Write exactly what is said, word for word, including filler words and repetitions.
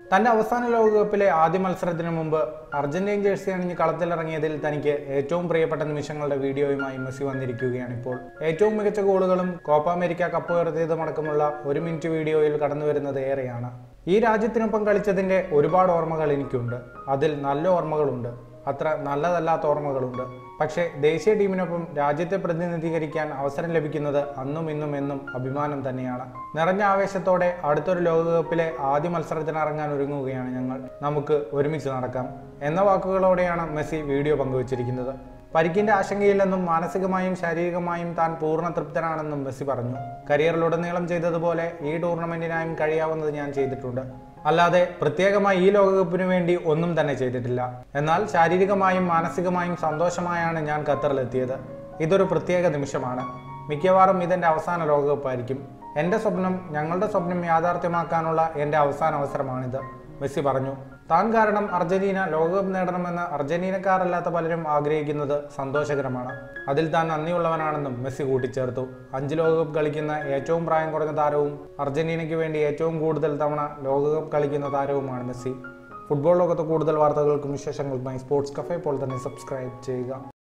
തന്റെ അവസാന ലോകകപ്പിലെ ആദ്യ മത്സരത്തിന് മുമ്പ് അർജന്റീൻ ജേഴ്സി അണിഞ്ഞ് കളത്തിലിറങ്ങിയതിൽ തനിക്ക് ഏറ്റവും പ്രിയപ്പെട്ട നിമിഷങ്ങളുടെ വീഡിയോയുമായി മെസ്സി വന്നിരിക്കുകയാണ് ഇപ്പോൾ. ഏറ്റവും മികച്ച ഗോളുകളും കോപ്പ അമേരിക്ക കപ്പ് ഉയർത്തിയതുമടക്കമുള്ള ഒരു മിനിറ്റ് വീഡിയോയിൽ കടന്നു വരുന്നത് ഏറെയാണ്. ഈ രാജ്യത്തിനൊപ്പം കളിച്ചതിന്റെ ഒരുപാട് ഓർമ്മകൾ എനിക്കുണ്ട്. അതിൽ നല്ല ഓർമ്മകളുണ്ട്, അത്ര നല്ലതല്ലാത്ത ഓർമ്മകളുണ്ട്. പക്ഷേ ദേശീയ ടീമിനൊപ്പം രാജ്യത്തെ പ്രതിനിധീകരിക്കാൻ അവസരം ലഭിക്കുന്നത് അന്നും ഇന്നും എന്നും അഭിമാനം തന്നെയാണ്. നിറഞ്ഞ ആവേശത്തോടെ അടുത്തൊരു ലോകകപ്പിലെ ആദ്യ മത്സരത്തിനിറങ്ങാൻ ഒരുങ്ങുകയാണ് ഞങ്ങൾ. നമുക്ക് ഒരുമിച്ച് നടക്കാം എന്ന വാക്കുകളോടെയാണ് മെസ്സി വീഡിയോ പങ്കുവച്ചിരിക്കുന്നത്. പരിക്കിന്റെ ആശങ്കയില്ലെന്നും മാനസികമായും ശാരീരികമായും താൻ പൂർണ്ണ തൃപ്തനാണെന്നും മെസ്സി പറഞ്ഞു. കരിയറിലുടനീളം ചെയ്തതുപോലെ ഈ ടൂർണമെന്റിനായും കഴിയാവുന്നത് ഞാൻ ചെയ്തിട്ടുണ്ട്. അല്ലാതെ പ്രത്യേകമായി ഈ ലോകകപ്പിനു വേണ്ടി ഒന്നും തന്നെ ചെയ്തിട്ടില്ല. എന്നാൽ ശാരീരികമായും മാനസികമായും സന്തോഷമായാണ് ഞാൻ ഖത്തറിലെത്തിയത്. ഇതൊരു പ്രത്യേക നിമിഷമാണ്. മിക്കവാറും ഇതെന്റെ അവസാന ലോകകപ്പായിരിക്കും. എന്റെ സ്വപ്നം, ഞങ്ങളുടെ സ്വപ്നം യാഥാർത്ഥ്യമാക്കാനുള്ള എന്റെ അവസാന അവസരമാണിത്, മെസ്സി പറഞ്ഞു. താൻ കാരണം അർജന്റീന ലോകകപ്പ് നേടണമെന്ന് അർജന്റീനക്കാരല്ലാത്ത പലരും ആഗ്രഹിക്കുന്നത് സന്തോഷകരമാണ്. അതിൽ താൻ നന്ദിയുള്ളവനാണെന്നും മെസ്സി കൂട്ടിച്ചേർത്തു. അഞ്ച് ലോകകപ്പ് കളിക്കുന്ന ഏറ്റവും പ്രായം കുറഞ്ഞ താരവും അർജന്റീനയ്ക്ക് വേണ്ടി ഏറ്റവും കൂടുതൽ തവണ ലോകകപ്പ് കളിക്കുന്ന താരവുമാണ് മെസ്സി. ഫുട്ബോൾ ലോകത്ത് കൂടുതൽ വാർത്തകൾക്കും വിശേഷങ്ങൾക്കുമായി സ്പോർട്സ് കഫേ ഇപ്പോൾ തന്നെ സബ്സ്ക്രൈബ് ചെയ്യുക.